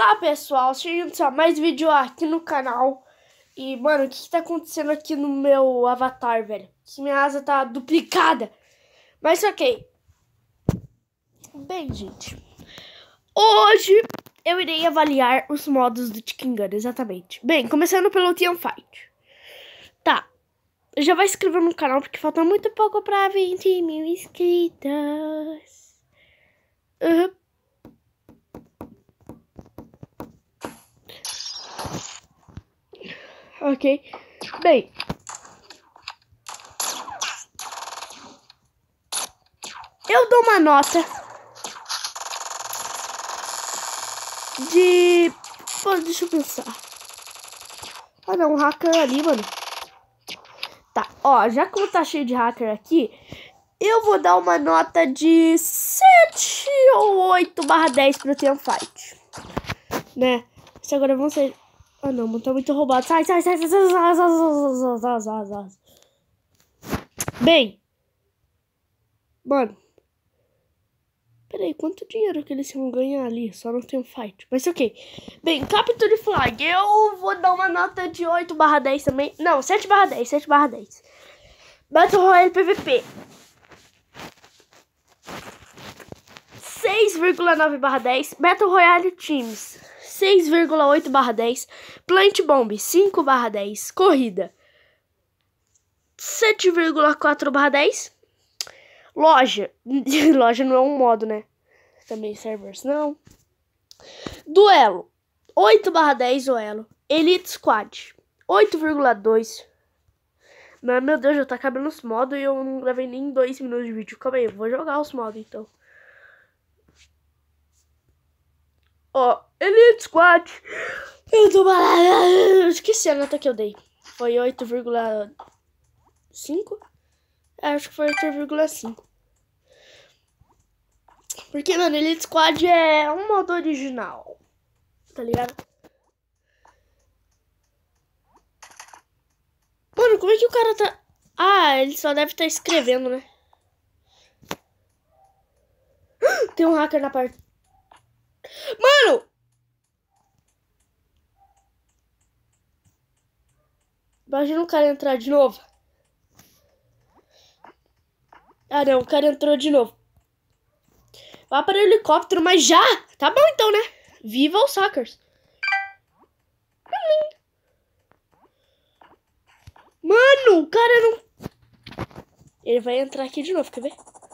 Olá pessoal, chegando só mais vídeo aqui no canal. E mano, o que tá acontecendo aqui no meu avatar, velho? Que minha asa tá duplicada. Mas ok. Bem, gente, hoje eu irei avaliar os modos do Chicken Gun, exatamente. Bem, começando pelo Teamfight. Tá, já vai se inscrever no canal porque falta muito pouco pra 20 mil inscritos. Ok. Bem, eu dou uma nota de... Pô, deixa eu pensar. Ah, não, um hacker ali, mano. Tá, ó, já que tá cheio de hacker aqui, eu vou dar uma nota de 7 ou 8/10 pro Teamfight. Né? Se agora vão ser... Ah, não, mano, tá muito roubado. Sai. Bem. Mano. Peraí, quanto dinheiro que eles vão ganhar ali? Só não tem um fight. Mas ok. Bem, Capture Flag. Eu vou dar uma nota de 8/10 também. Não, 7/10. 7/10. Battle Royale PVP. 6,9/10. Battle Royale Teams. 6,8/10. Plant Bomb. 5/10. Corrida. 7,4/10. Loja. Loja não é um modo, né? Também servers não. Duelo. 8/10 duelo. Elite Squad. 8,2. Meu Deus, já tá acabando os modos e eu não gravei nem 2 minutos de vídeo. Calma aí, eu vou jogar os modos então. Ó, Elite Squad. Eu tô malada. Esqueci a nota que eu dei. Foi 8,5? Acho que foi 8,5. Porque, mano, Elite Squad é um modo original. Tá ligado? Mano, como é que o cara tá... Ah, ele só deve estar escrevendo, né? Tem um hacker na parte... Mano! Imagina o cara entrar de novo. Ah, não, o cara entrou de novo. Vai para o helicóptero, mas já! Tá bom então, né? Viva os hackers. Mano, o cara não... Ele vai entrar aqui de novo, quer ver?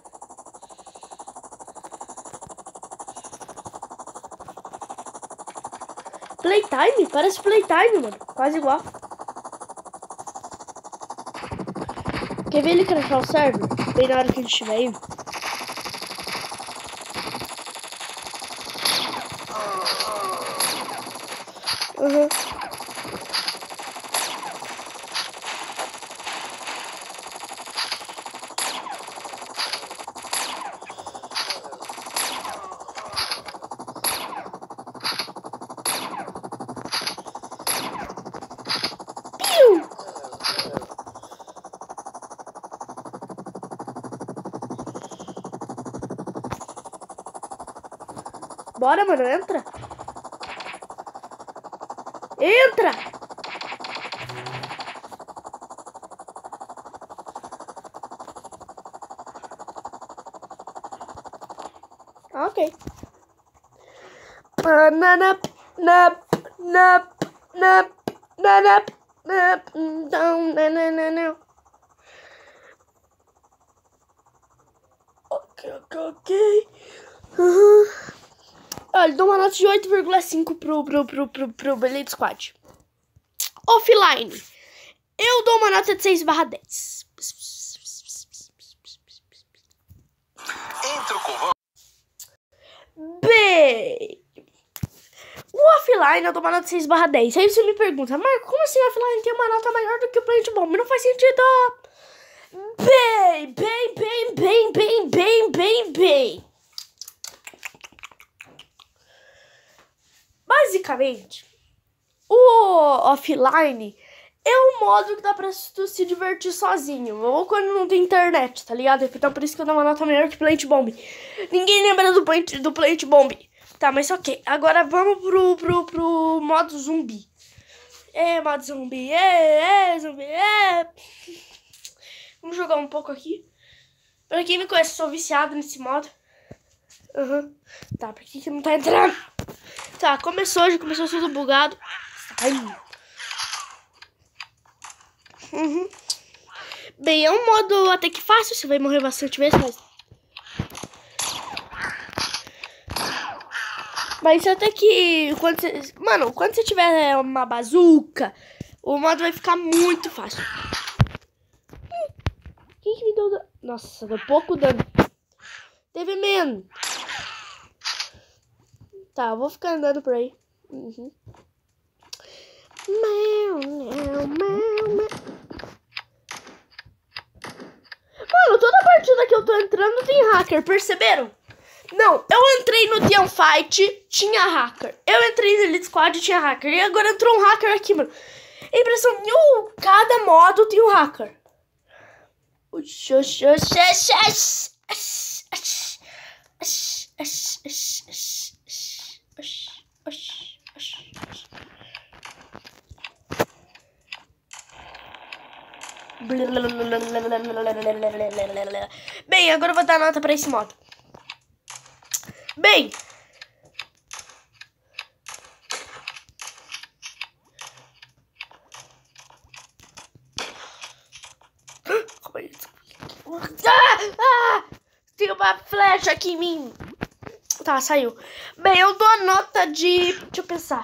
Playtime? Parece Playtime, mano. Quase igual. Quer ver ele crashar o server? Bem na hora que ele estiver indo. Bora, mano, entra. Entra! Ok. Ok. Olha, dou uma nota de 8,5 pro Elite Squad. Offline. Eu dou uma nota de 6/10. Bem, o offline eu dou uma nota de 6/10. Aí você me pergunta, Marco, como assim o offline tem uma nota maior do que o Plant Bomb? Não faz sentido. Bem. Basicamente, o offline é um modo que dá pra tu se divertir sozinho. Ou quando não tem internet, tá ligado? Então por isso que eu dou uma nota melhor que Plant Bomb. Ninguém lembra do Plant Bomb. Tá, mas ok. Agora vamos pro modo zumbi. Modo zumbi. Zumbi. Vamos jogar um pouco aqui. Pra quem me conhece, sou viciado nesse modo. Tá, por que não tá entrando? Tá, já começou tudo bugado. Ai. Bem, é um modo até que fácil. Você vai morrer bastante vezes, mas até que quando você tiver uma bazuca, o modo vai ficar muito fácil. Quem que me deu dano? Nossa, deu pouco dano. Teve menos. Tá, eu vou ficar andando por aí. Mano, toda partida que eu tô entrando tem hacker, perceberam? Não, eu entrei no Teamfight, tinha hacker. Eu entrei no Elite Squad, tinha hacker. E agora entrou um hacker aqui, mano. Impressão, cada modo tem um hacker. Bem, agora eu vou dar nota pra esse modo. Bem, tem uma flecha aqui em mim. Tá, saiu. Bem, eu dou a nota de... Deixa eu pensar.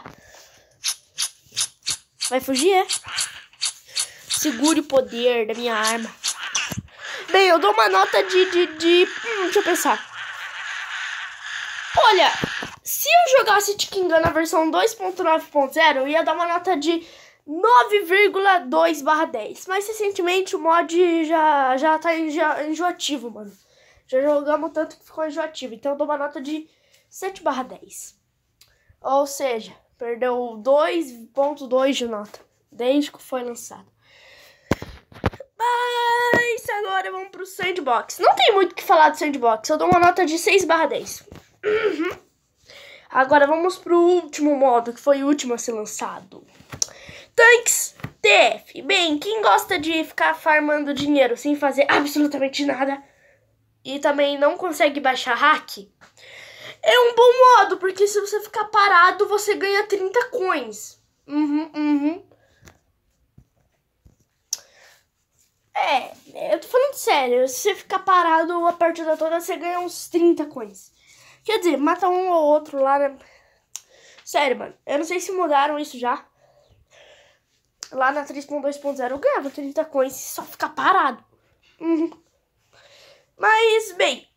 Vai fugir, é? Segure o poder da minha arma. Bem, eu dou uma nota de... Deixa eu pensar. Olha, se eu jogasse Chicken Gun na versão 2.9.0, eu ia dar uma nota de 9,2/10. Mas recentemente o mod já tá enjoativo, mano. Já jogamos tanto que ficou enjoativo. Então eu dou uma nota de 7/10. Ou seja, perdeu 2,2 de nota desde que foi lançado. Mas agora vamos pro Sandbox. Não tem muito o que falar do Sandbox. Eu dou uma nota de 6/10. Agora vamos pro último modo, que foi o último a ser lançado. Tanks TF. Bem, quem gosta de ficar farmando dinheiro sem fazer absolutamente nada e também não consegue baixar hack, é um bom modo, porque se você ficar parado, você ganha 30 coins. Eu tô falando sério. Se você ficar parado a partida toda, você ganha uns 30 coins. Quer dizer, mata um ou outro lá, né? Sério, mano. Eu não sei se mudaram isso já. Lá na 3.2.0 eu ganhava 30 coins se só ficar parado. Mas, bem...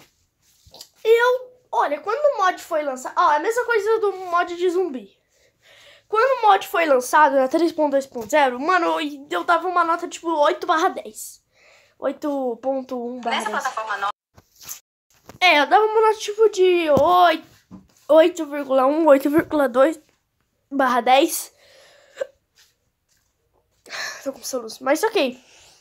Olha, quando o mod foi lançado... Ó, a mesma coisa do mod de zumbi. Quando o mod foi lançado na 3.2.0, mano, eu dava uma nota tipo 8/10. 8.1/10. Nessa plataforma nova. Eu dava uma nota tipo de 8,1, 8,2/10. Tô com soluço, mas ok.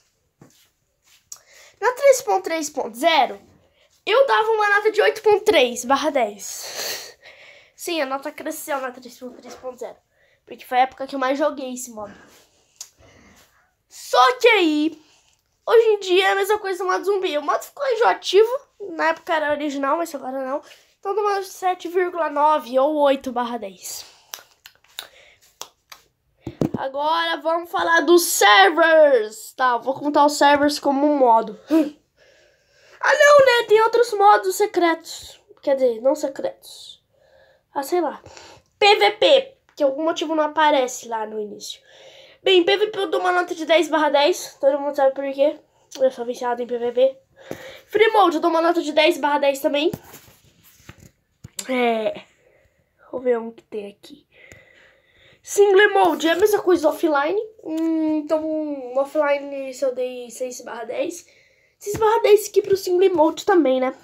Na 3.3.0, eu dava uma nota de 8.3/10. Sim, a nota cresceu na 3.3.0. Porque foi a época que eu mais joguei esse modo. Só que aí, hoje em dia é a mesma coisa do modo zumbi. O modo ficou enjoativo. Na época era original, mas agora não. Então dou uma 7,9 ou 8/10. Agora vamos falar dos servers. Tá, vou contar os servers como um modo. Ah não, né? Tem outros modos secretos. Quer dizer, não secretos. Sei lá. PVP, que algum motivo não aparece lá no início. Bem, PVP eu dou uma nota de 10/10. Todo mundo sabe por quê. Eu sou viciado em PVP. Free Mode eu dou uma nota de 10/10 também. Vou ver um que tem aqui. Single Mode é a mesma coisa do offline. Então, no offline eu dei 6/10. 6/10 aqui pro Single Mode também, né?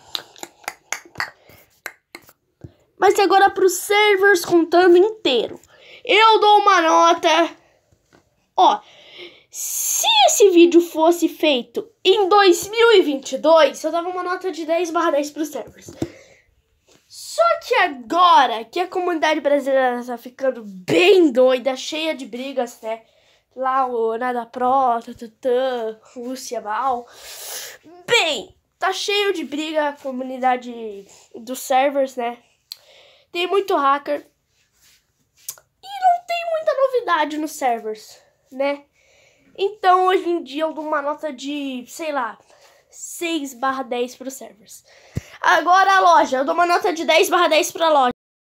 Mas agora pros servers contando inteiro. Eu dou uma nota... Ó, se esse vídeo fosse feito em 2022, eu dava uma nota de 10/10 pros servers. Só Só que agora que a comunidade brasileira tá ficando bem doida, cheia de brigas, né? Lá o Nada Pro, Rússia mal. Bem, tá cheio de briga a comunidade dos servers, né? Tem muito hacker. E não tem muita novidade nos servers, né? Então, hoje em dia, eu dou uma nota de, sei lá, 6/10 para os servers. Agora, a loja. Eu dou uma nota de 10/10 para a loja.